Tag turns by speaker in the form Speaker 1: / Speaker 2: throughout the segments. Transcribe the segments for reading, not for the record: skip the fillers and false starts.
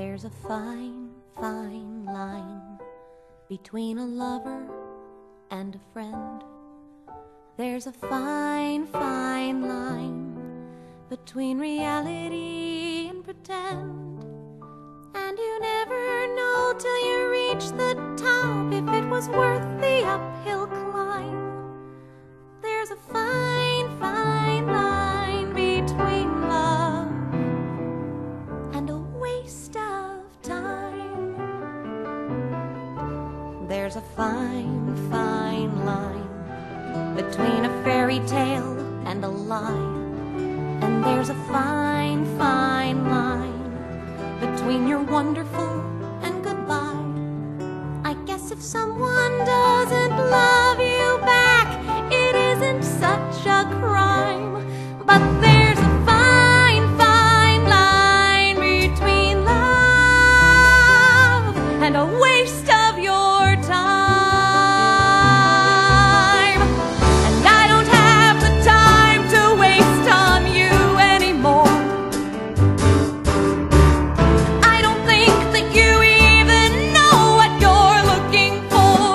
Speaker 1: There's a fine, fine line between a lover and a friend. There's a fine, fine line between reality and pretend. And you never know till you reach the top if it was worth the uphill climb. There's a fine, fine line between love and a waste of time. There's a fine, fine line between a fairy tale and a lie. And there's a fine, fine line between you're wonderful and goodbye. I guess if someone doesn't love you back, it isn't such a crime. But there's a fine, fine line between love and a waste of your time. And I don't have the time to waste on you anymore. I don't think that you even know what you're looking for.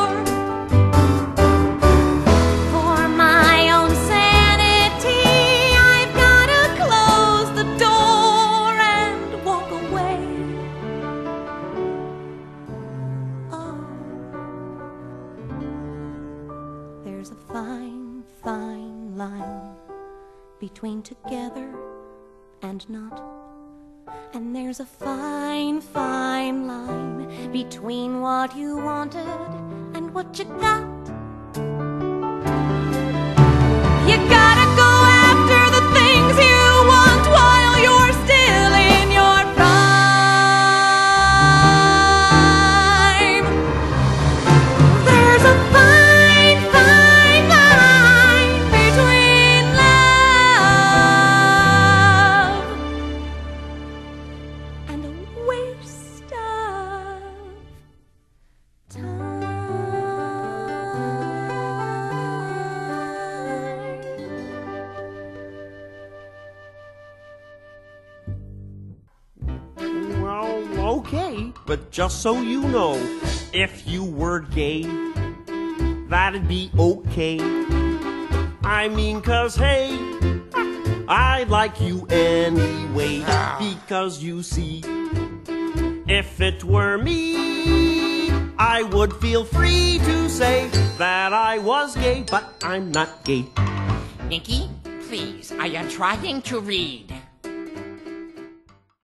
Speaker 1: For my own sanity, I've gotta close the door and walk away. Oh, there's a fine, fine line between together and not. And there's a fine, fine line between what you wanted and what you got. You gotta go after the things you want while you're still in your prime. There's a fine, fine line between love and a waste of time.
Speaker 2: Well, okay, but just so you know, if you were gay, that'd be okay. I mean, 'cause hey, I like you anyway. Because you see, if it were me, I would feel free to say that I was gay, but I'm not gay.
Speaker 3: Nicky, please, I am trying to read.